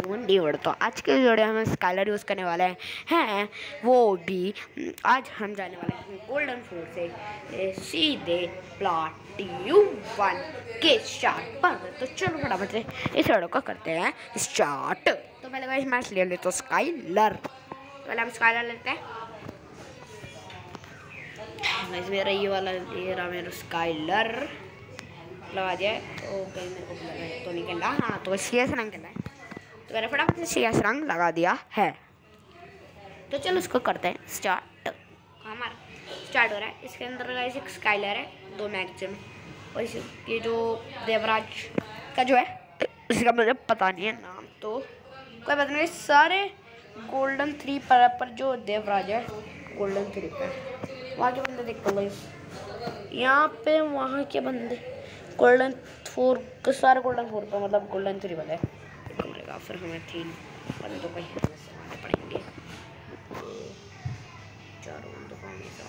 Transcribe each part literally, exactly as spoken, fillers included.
ढूंढी उड़। तो आज के वीडियो में हम स्काइलर यूज़ करने वाले हैं हैं वो भी आज हम जाने वाले हैं गोल्डन फोर्ट से सीधे प्लाटिनम वन के स्टार्ट पर। तो चलो फटाफट से इस वीडियो को करते हैं स्टार्ट। तो पहले भाई मैच ले लेते स्काइलर। पहले हम स्काइलर लेते हैं। मेरा ये वाला ये रहा मेरा स्काइलर लगा दिया है। तो कहीं मेरे को लगा तो निकल रहा। हाँ तो सी एस रंग करना है तो मैंने फटाफट से सी एस रंग लगा दिया है। तो चलो इसको करते हैं स्टार्ट। हमारा स्टार्ट हो रहा है। इसके अंदर एक स्काइलर है, दो मैगजीन और ये जो देवराज का जो है इसका मुझे पता नहीं है नाम, तो कोई पता नहीं। सारे गोल्डन थ्री पर, पर जो देवराज है गोल्डन थ्री पर वहाँ के बंदे देखते हैं यहाँ पे। वहाँ के बंदे गोल्डन फोर के सारे गोल्डन फोर पर मतलब गोल्डन थ्री वाले मिलेगा। फिर हमें तीन बंदे तो कोई समाने पड़ेंगे। चारों बंदों को हमें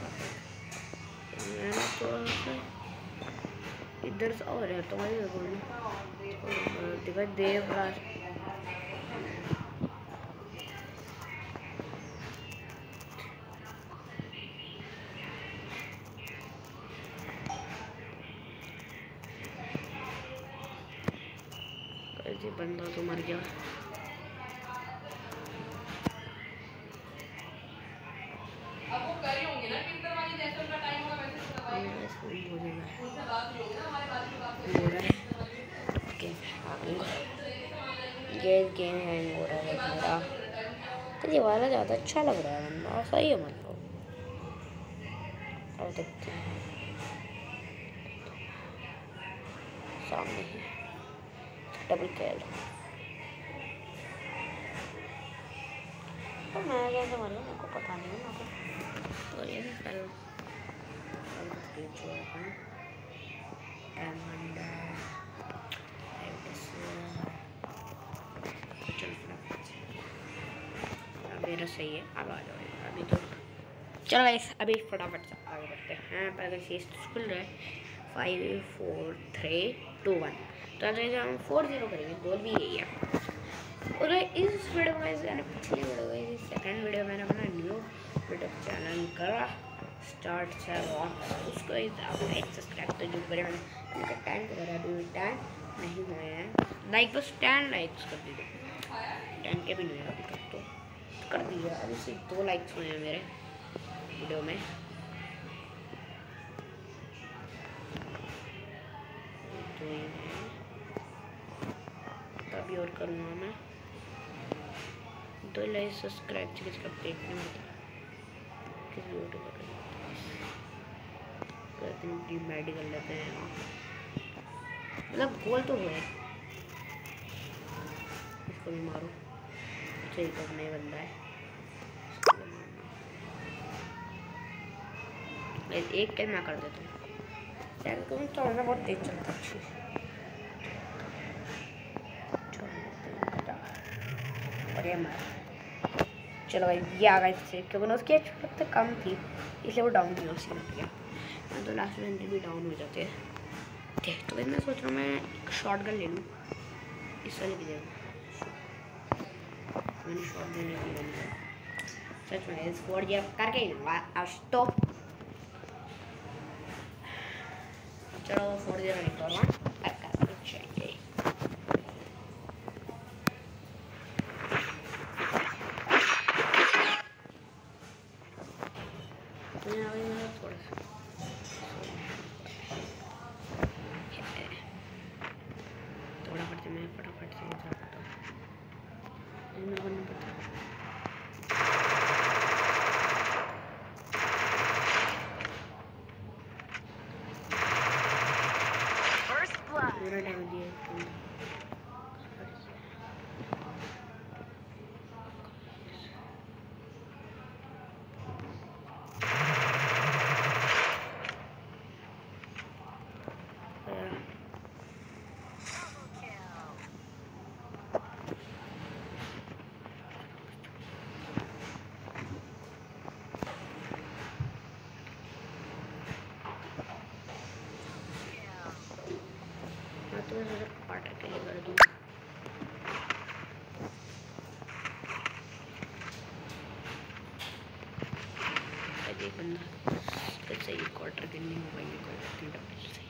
तो इधर से और है तो वही देखा देवराज ये बंदा तो मर गया। अब वो करे होंगे ना किंतर वाली जैसे उनका टाइम होगा वैसे उसका भाई हो जाएगा। उससे बात भी होगी ना हमारे बात की बात हो रहा है। ओके ये गेम हैंग हो रहा है मेरा। तो ये वाला ज़्यादा अच्छा लग रहा है बंदा सही है मतलब। और देखते हैं सामने ही डबल कैल। तो मैं कैसे मर गया मेरे को पता नहीं है। तो ये कल मेरा सही है। अब आ जाओ अभी तो चलो गाइस अभी फटाफट से आगे बढ़ते हैं। पहले से स्कूल रहे five four three two one. तो आज हम फोर जीरो करेंगे। गोल भी यही है। और इस वीडियो में यानी पिछली वीडियो में सेकंड वीडियो मैंने अपना न्यू यूट्यूब चैनल करा स्टार्ट से उसको लाइक सब्सक्राइब तो जो करे मैंने टेन करा अभी टेन नहीं हुए हैं लाइक, बस टेन लाइक्स कर दीजिए। टेन के भी नहीं अभी तक तो कर दीजिए। अभी सिर्फ दो लाइक्स हुए हैं मेरे वीडियो में। तो तभी और करूँगा मैं दो लाइक सब्सक्राइब से किसका पेट नहीं होता किसी यूट्यूब पर मेडिकल लेते हैं मतलब गोल तो हुए। इसको भी मारो सही तो नहीं बंदा है। एक कैल मैं कर देता हूँ तुम थोड़ा बहुत तेज चलता अच्छी। और ये मार चलो भाई ये आ गया इससे क्योंकि उसकी एच कम थी इसलिए वो डाउन नहीं हो गया। तो लास्ट में भी डाउन हो जाते हैं। ठीक तो भाई मैं सोच रहा हूँ मैं एक शॉर्ट गन ले लूँ। इस वाले भी देगा मैंने शॉर्ट गन ले लिया सच में इस फोर जीरो करके ही लूँगा। अब तो चलो फोर जीरो नहीं करूँगा चाहिए। थोड़ा सा फटाफट से मैं फटाफट से जाता हूँ मेरे को नहीं पता। मेरा डाल दिया बंदा तो सही क्वार्टर किन्नी हो गई कोई बात नहीं डबल सही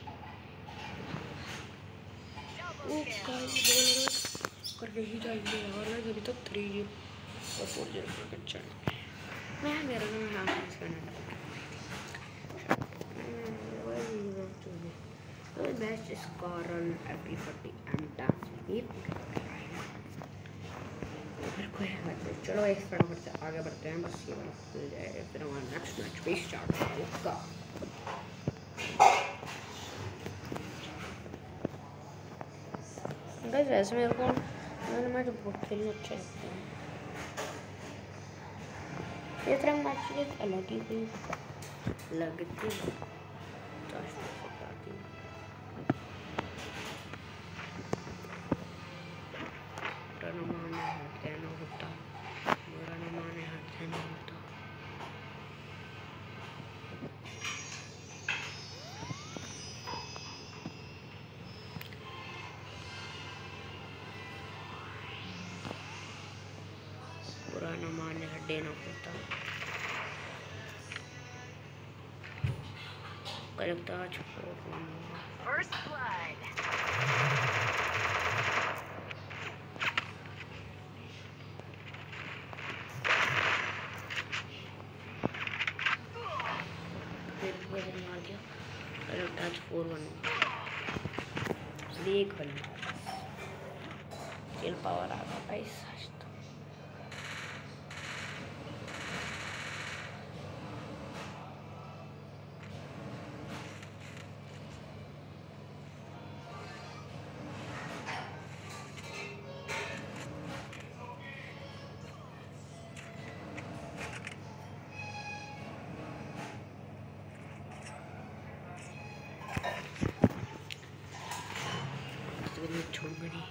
ओ गाइस कर रही जाएंगे और मैं अभी तक थ्री और फोर जीरो पर कच्चा मैं मेरा नाम हाँ इसका the best score on everybody and that's it फिर कोई बात नहीं चलो एक फटाफट से आगे बढ़ते हैं बस ये वाला खुल जाए फिर हमारा नेक्स्ट मैच भी स्टार्ट होगा गाइस वैसे मेरे को मैंने मैच बहुत खेलने अच्छे लगते हैं ये तरह मैच एक अलग ही कोई लगती है पुराना माने हड्डे ना होता लगता आज फर्स्ट ब्लड मार दिया लगता आज फोर वन देख चल पावर आ गया गाइस छोड़ूंगा नहीं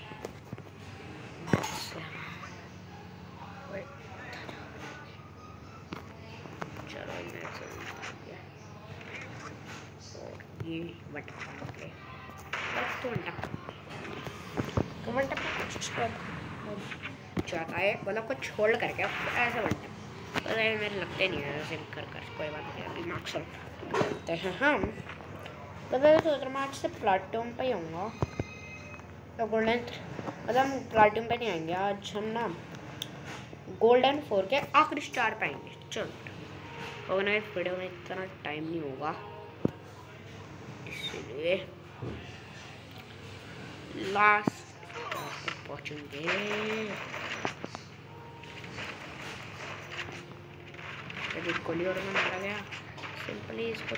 चलो ये वंटा बस तो वंटा तो वंटा कुछ चाहता है मतलब कुछ होल्ड करके ऐसा वंटा तो मेरे लगते नहीं है ऐसे कर कर कोई बात नहीं अभी मार्क्स करते हैं हम तो मैं सोच रहा हूँ आज से प्लेटफॉर्म पे ही आऊँगा तो गोल्डन मतलब प्लेटफॉर्म पे नहीं आएंगे आज हम ना गोल्डन फोर के आखिरी स्टार पाएंगे चलो होगा ना इस वीडियो में इतना टाइम नहीं होगा इसलिए लास्ट तक पहुँचेंगे यदि कोहली और में मारा गया सिंपली इसको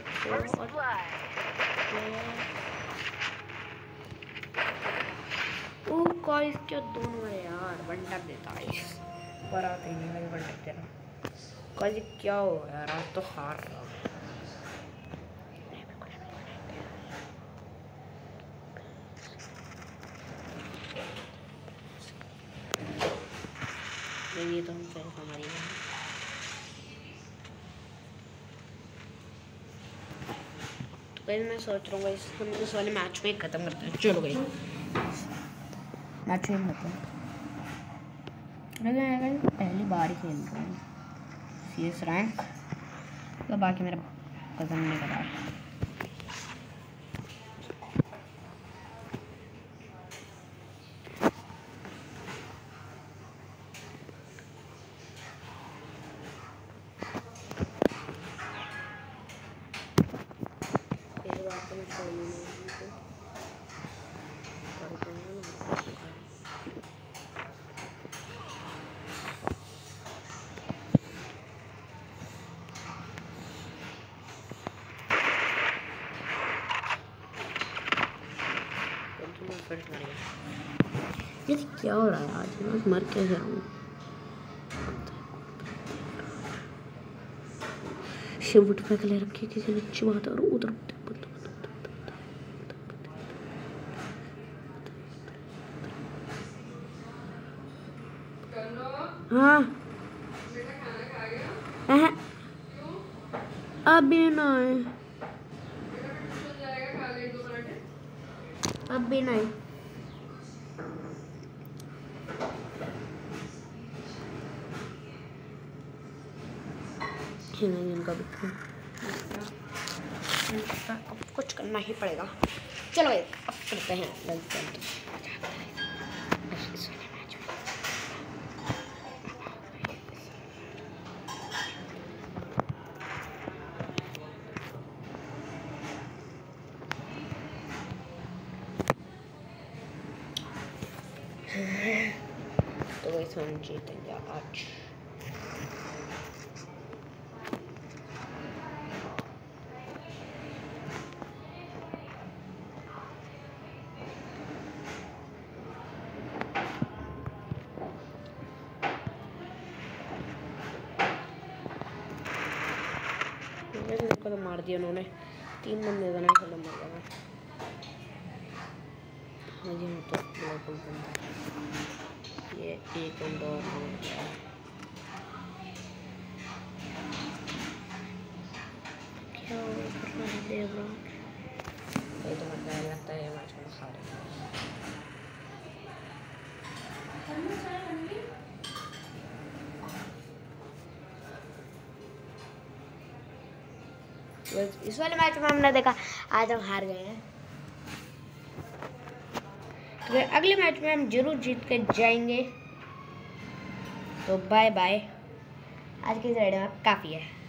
ओ गाइस क्या दोनों है यार वन टैप देता है पर आते ही नहीं भाई वन टैप देना गाइस क्या हो यार आज तो हार रहा ये तो हम फिर हमारी तो गाइस मैं सोच रहा हूँ गाइस हम इस वाले मैच में ख़त्म करते हैं चलो गाइस मैच खेल लेते हैं मैं पहली बार ही खेल रहा हूँ सी एस रैंक तो बाकी मेरा कज़न नहीं पता है ये क्या हो रहा है आज मैं मर क्या जा रहा हूँ शिवट पे ले रखी किसी ने अच्छी बात और उधर हाँ अभी नहीं अभी नहीं इनका भी अब कुछ करना ही पड़ेगा। चलो अब करते हैं लगते हैं तो इस हम जीतेंगे आज। मेरे को तो मार दिया उन्होंने, तीन बंदे बना चलो मर गया। हाँ जी, तो बिल्कुल बंदा ये एक बंदा और हो गया। क्या कर रहा है देव राम? ये तो मतलब लगता है मैच में हारेंगे। इस वाले मैच में हमने देखा आज हम हार गए हैं, तो अगले मैच में हम जरूर जीत कर जाएंगे। तो बाय बाय, आज की वीडियो में काफ़ी है।